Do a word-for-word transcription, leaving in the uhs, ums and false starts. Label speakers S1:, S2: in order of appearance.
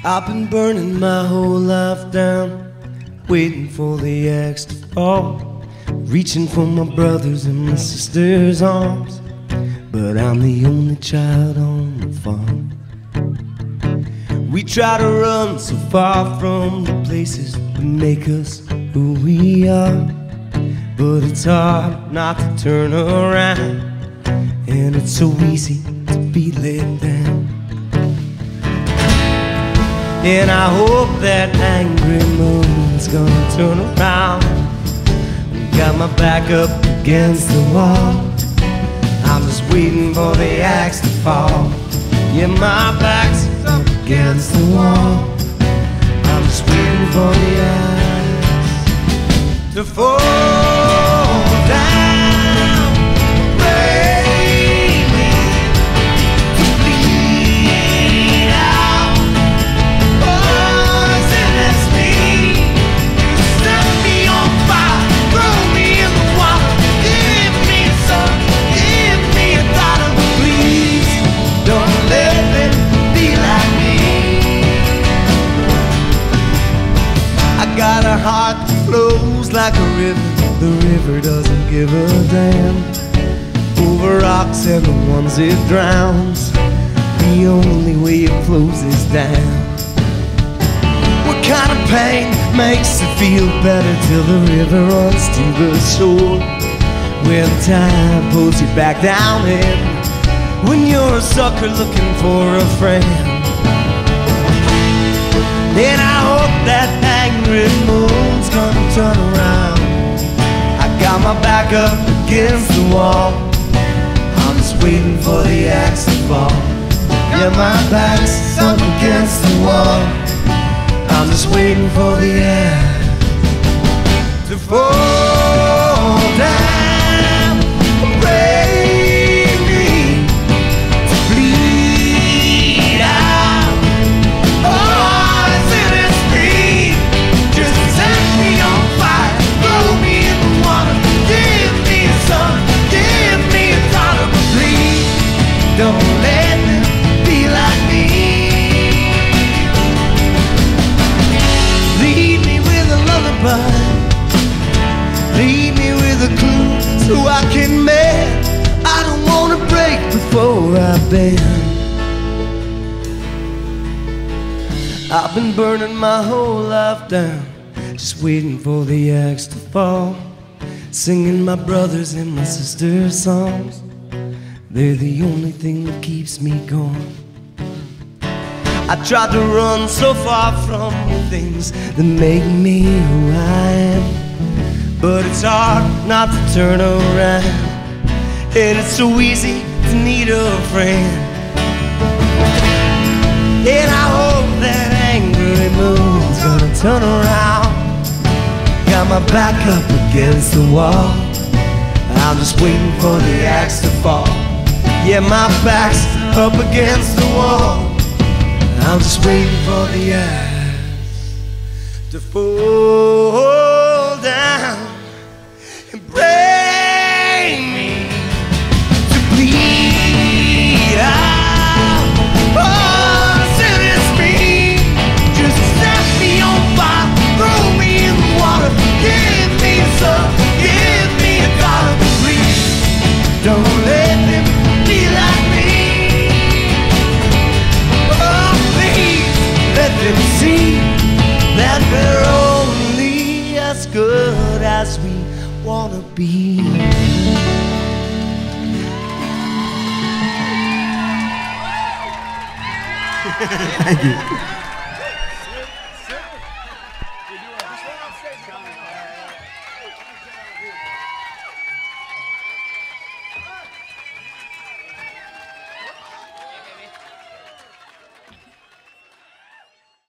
S1: I've been burning my whole life down, waiting for the axe to fall, reaching for my brothers and my sisters' arms, but I'm the only child on the farm. We try to run so far from the places that make us who we are, but it's hard not to turn around, and it's so easy to be let down. And I hope that angry moon's gonna turn around. Got my back up against the wall, I'm just waiting for the axe to fall. Yeah, my back's up against the wall, I'm just waiting for the axe to fall down. Got a heart that flows like a river, the river doesn't give a damn. Over rocks and the ones it drowns, the only way it flows is down. What kind of pain makes it feel better till the river runs to the shore, where the tide pulls you back down in, when you're a sucker looking for a friend. And I hope that angry moon's gonna turn around. I got my back up against the wall, I'm just waiting for the axe to fall. Yeah, my back's up against the wall, I'm just waiting for the axe to fall down. Bring me to bleed out. Oh, don't let them be like me. Lead me with a lullaby, lead me with a clue so I can mend. I don't wanna break before I bend. I've been burning my whole life down, just waiting for the axe to fall, singing my brothers and my sisters' songs. They're the only thing that keeps me going. I tried to run so far from the things that make me who I am, but it's hard not to turn around, and it's so easy to need a friend. And I hope that angry moon's gonna turn around. Got my back up against the wall, I'm just waiting for the axe to fall. Yeah, my back's up against the wall, I'm just waiting for the axe to fall down and bring me to bleed out. Oh, set it's me, just set me on fire, throw me in the water, give me some, give me a dollar, please. Don't let them be like me. Oh, please let them see that we're only as good as we wanna be.
S2: Thank you.